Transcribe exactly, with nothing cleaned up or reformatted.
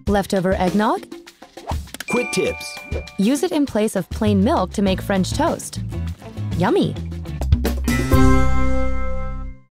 Leftover eggnog? Quick tips. Use it in place of plain milk to make French toast. Yummy!